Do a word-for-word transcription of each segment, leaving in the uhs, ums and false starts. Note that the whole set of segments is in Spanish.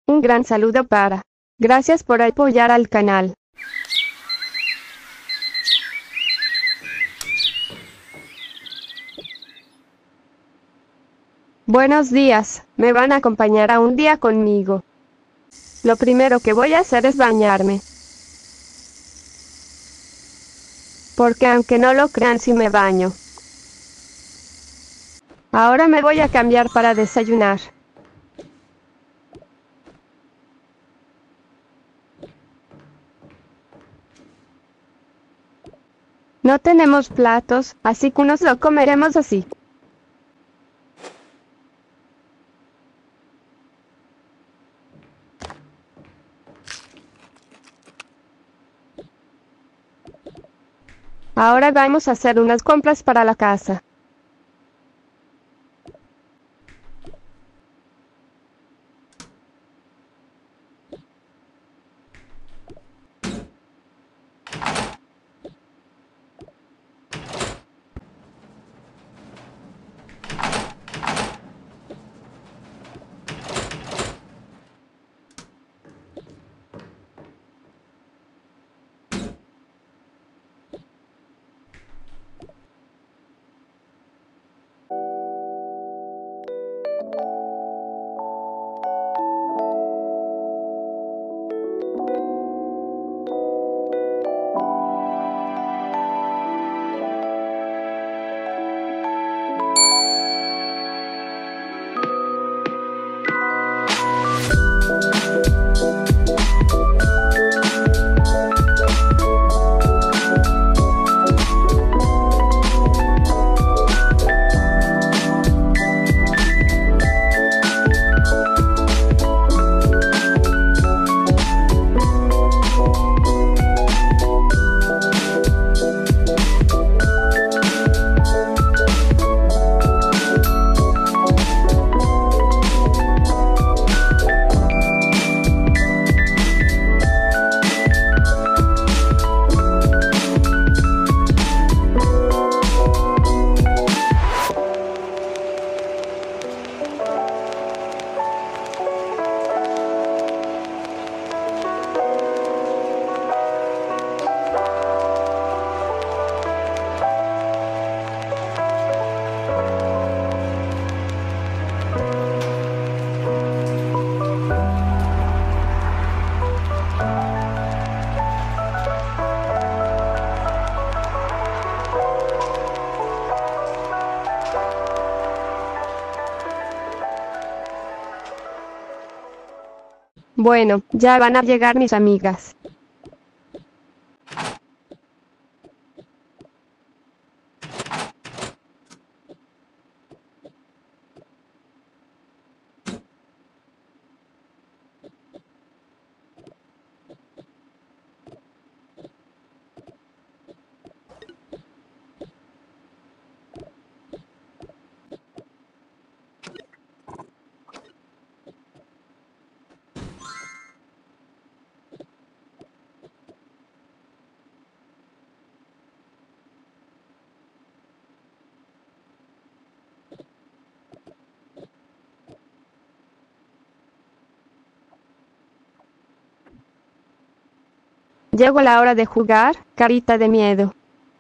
Un gran saludo para. Gracias por apoyar al canal. Buenos días, me van a acompañar a un día conmigo. Lo primero que voy a hacer es bañarme. Porque aunque no lo crean, sí me baño. Ahora me voy a cambiar para desayunar. No tenemos platos, así que nos lo comeremos así. Ahora vamos a hacer unas compras para la casa. Bueno, ya van a llegar mis amigas. Llegó la hora de jugar, carita de miedo.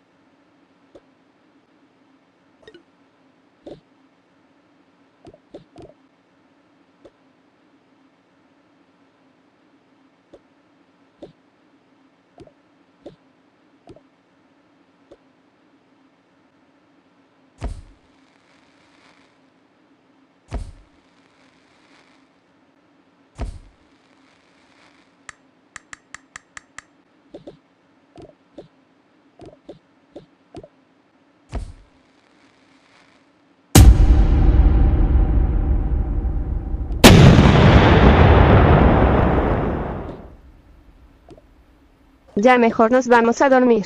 Ya mejor nos vamos a dormir.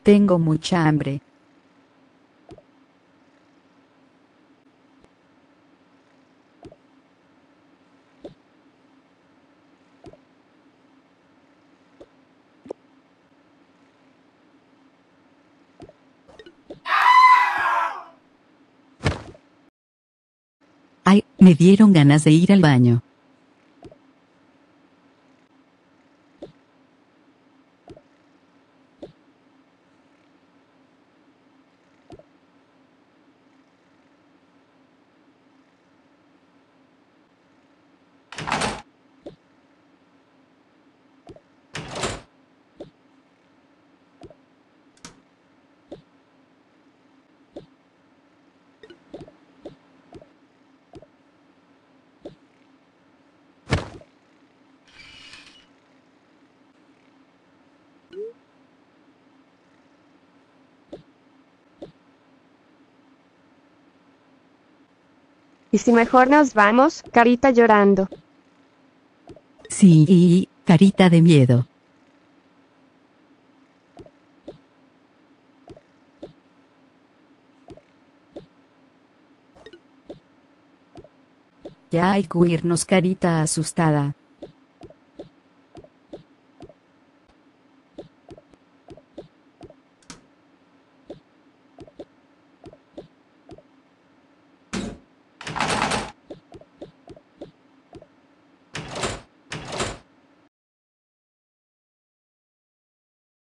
Tengo mucha hambre. Ay, me dieron ganas de ir al baño. ¿Y si mejor nos vamos, Carita llorando? Sí, carita de miedo. Ya hay que irnos, carita asustada.